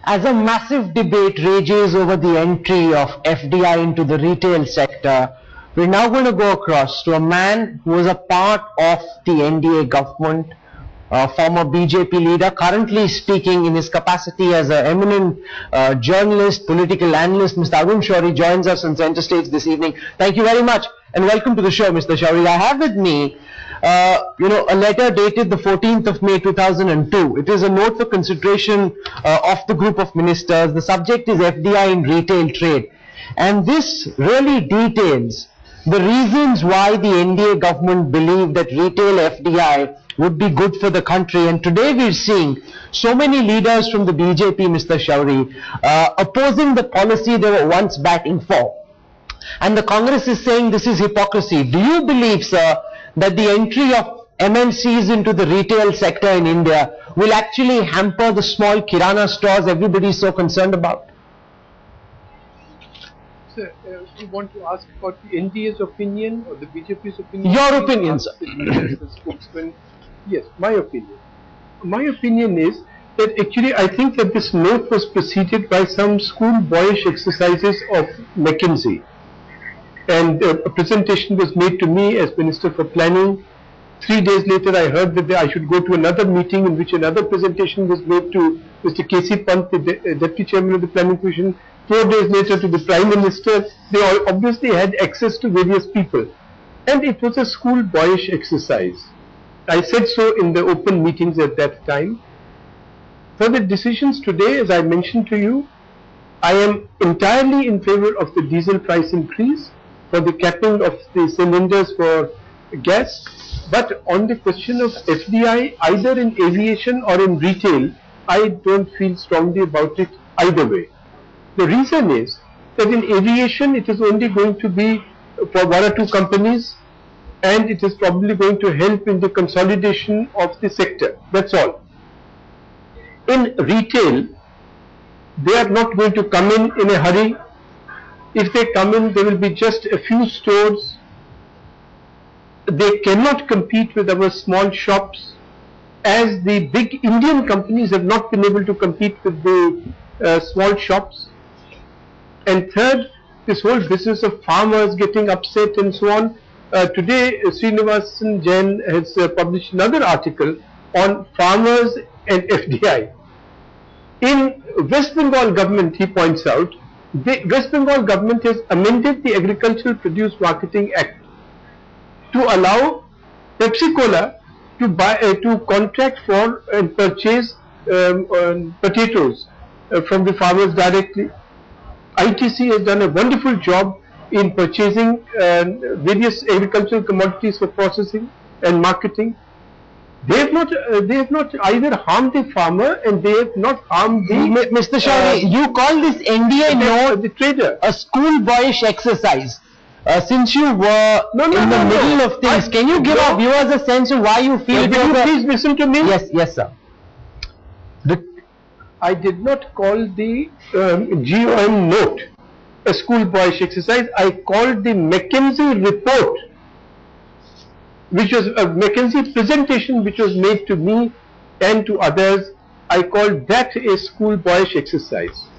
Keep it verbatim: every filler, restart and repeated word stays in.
As a massive debate rages over the entry of F D I into the retail sector, we're now going to go across to a man who was a part of the N D A government, a former B J P leader, currently speaking in his capacity as an eminent uh, journalist, political analyst. Mister Arun Shourie joins us on Center Stage this evening. Thank you very much and welcome to the show, Mister Shourie. I have with me Uh, you know, a letter dated the fourteenth of May two thousand two. It is a note for consideration uh, of the group of ministers. The subject is F D I in retail trade. And this really details the reasons why the N D A government believed that retail F D I would be good for the country. And today we're seeing so many leaders from the B J P, Mister Shourie, uh, opposing the policy they were once batting for. And the Congress is saying this is hypocrisy. Do you believe, sir, that the entry of M N Cs into the retail sector in India will actually hamper the small kirana stores everybody is so concerned about? Sir, uh, you want to ask about the N D A's opinion or the B J P's opinion? Your opinion, sir. The spokesman. Yes, my opinion. My opinion is that actually I think that this note was preceded by some school-boyish exercises of McKinsey. And uh, a presentation was made to me as Minister for Planning. Three days later I heard that I should go to another meeting in which another presentation was made to Mister K C Pant, the De uh, Deputy Chairman of the Planning Commission. Four days later to the Prime Minister. They all obviously had access to various people. And it was a school-boyish exercise. I said so in the open meetings at that time. For the decisions today, as I mentioned to you, I am entirely in favor of the diesel price increase, for the capping of the cylinders for gas, but on the question of F D I, either in aviation or in retail, I don't feel strongly about it either way. The reason is that in aviation it is only going to be for one or two companies, and it is probably going to help in the consolidation of the sector. That's all. In retail, they are not going to come in in a hurry. If they come in, there will be just a few stores. They cannot compete with our small shops, as the big Indian companies have not been able to compete with the uh, small shops. And third, this whole business of farmers getting upset and so on. Uh, today, uh, Srinivasan Jain has uh, published another article on farmers and F D I. In West Bengal government, he points out, the West Bengal government has amended the Agricultural Produce Marketing Act to allow Pepsi Cola to buy, uh, to contract for and purchase um, uh, potatoes uh, from the farmers directly. I T C has done a wonderful job in purchasing uh, various agricultural commodities for processing and marketing. They have not. Uh, they have not either harmed the farmer, and they have not harmed the. Mister Shourie, uh, you call this N D A note the trader a school-boyish exercise. Uh, since you were no, no, in the no, middle no. of things, I, can you give no. our viewers a sense of why you feel? Will you please listen to me? Yes, yes, sir. The, I did not call the um, G O M note a school-boyish exercise. I called the McKinsey report, which was a McKinsey presentation which was made to me and to others. I called that a school-boyish exercise.